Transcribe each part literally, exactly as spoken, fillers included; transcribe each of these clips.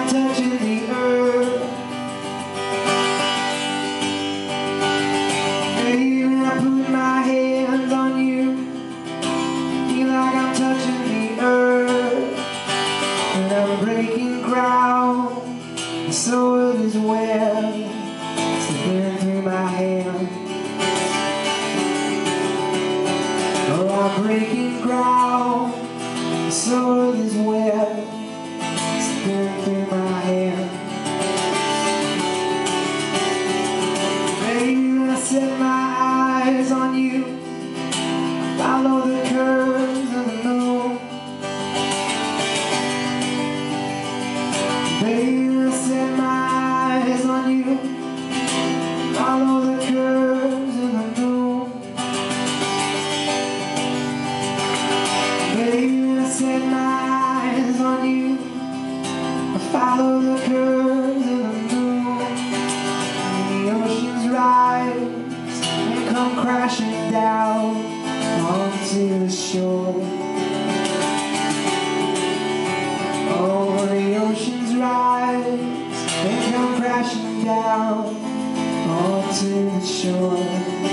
touching the earth. Baby, when I put my hands on you, feel like I'm touching the earth. And I'm breaking ground, and so is Webb slipping through my hand. Oh, I'm breaking ground, and so is Webb slipping through my hand. Baby, when I set my eyes on you, follow the curves of the moon. Baby, when I set my eyes on you, follow the curves of the moon. Baby, when I set my eyes on you, I follow the curves of the moon. And the oceans rise and come crashing down onto the shore. Oh, the oceans rise and come crashing down onto the shore.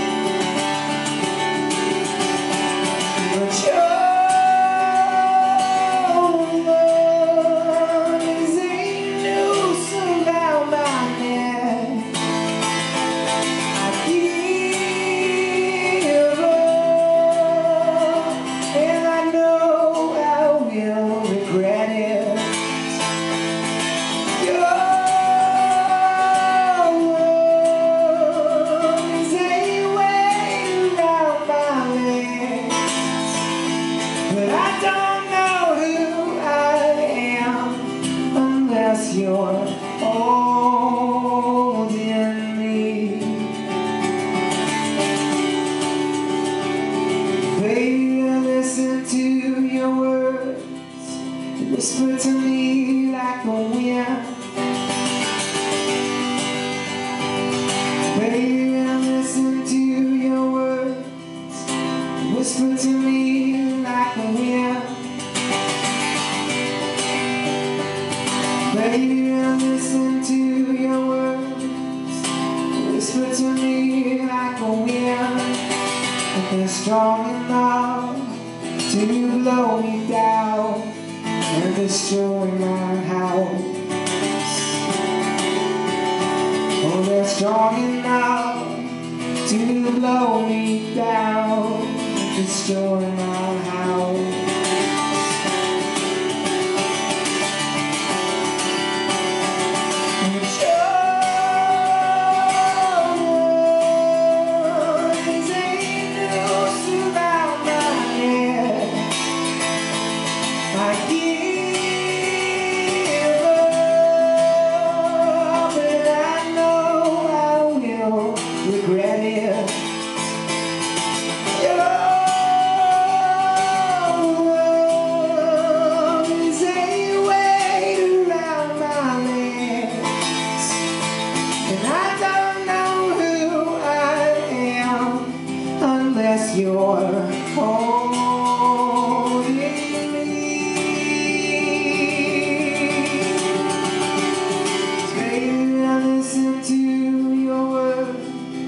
But your love is a noose around my neck. I give up, and I know I will regret it. Your love is a weight around my legs, but I don't know who I am unless you're holding me. Baby, I listen to your words, they whisper to me like a wind. Baby, I listen to your words, they whisper to me like a wind. Baby, I listen to your words, they whisper to me like a wind. But they're strong enough to blow me down and destroy my house. Oh, they're strong enough to blow me down and destroy my house. Regret it. Your love is a weight around my legs, and I don't know who I am unless you're holding me. Baby, I listen to your words.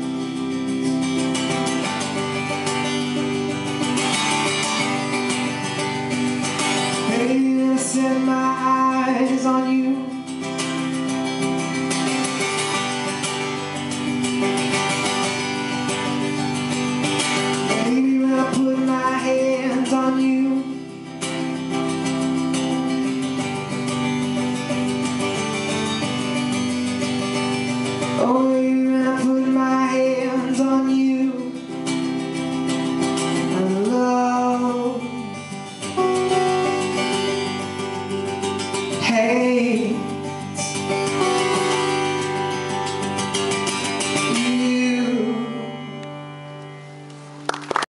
Baby, I set my eyes on you. Baby, when I put my hands on you, oh, baby, when I put my hands on you, I love. Hey,